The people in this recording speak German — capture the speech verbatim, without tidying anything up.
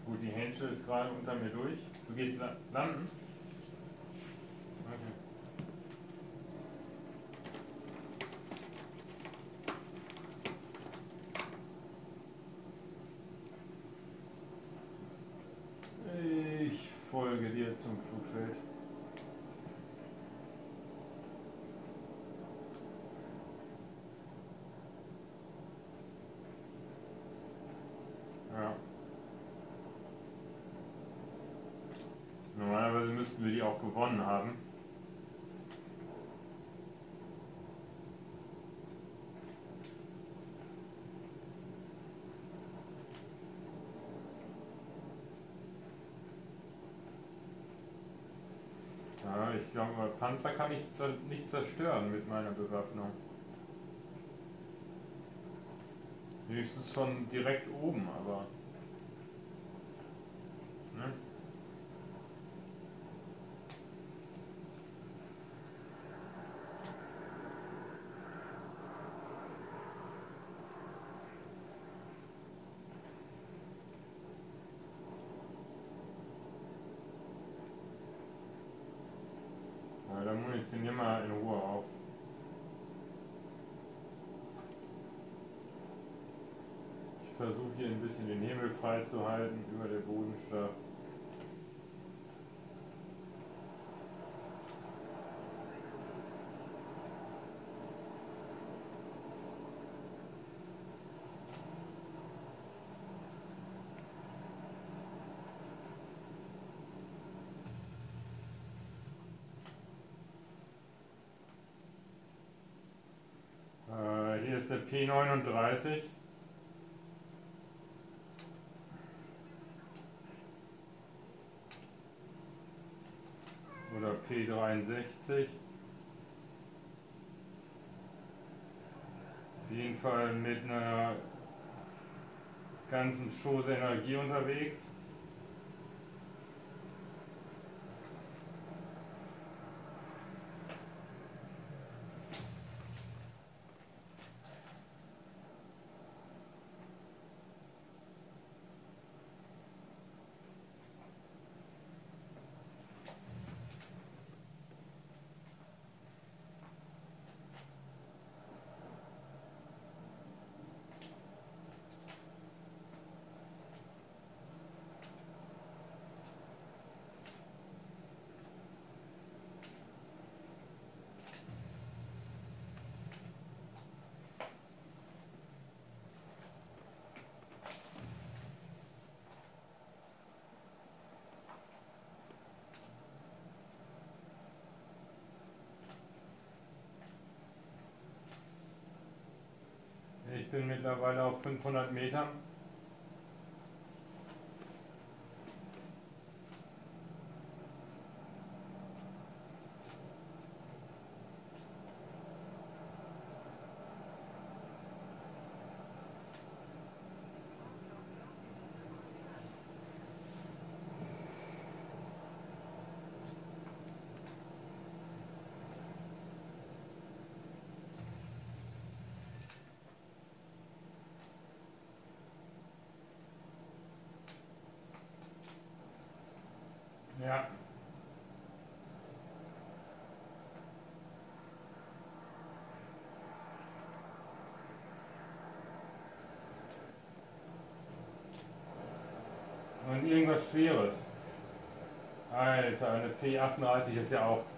Gut, die Händel ist gerade unter mir durch. Du gehst la landen? Okay. Ich folge dir zum Flugfeld. Ja. Normalerweise müssten wir die auch gewonnen haben. Ja, ich glaube, Panzer kann ich nicht zerstören mit meiner Bewaffnung. Höchstens von direkt oben, aber... Ne? Ja, dann munitionier mal in Ruhe auf. Ich versuche hier ein bisschen den Himmel frei zu halten über der Bodenstab. Äh, hier ist der P neununddreißig. Oder P dreiundsechzig. Auf jeden Fall mit einer ganzen Chose Energie unterwegs. Ich bin mittlerweile auf fünfhundert Metern. Ja. Und irgendwas Schweres. Alter, eine P achtunddreißig ist ja auch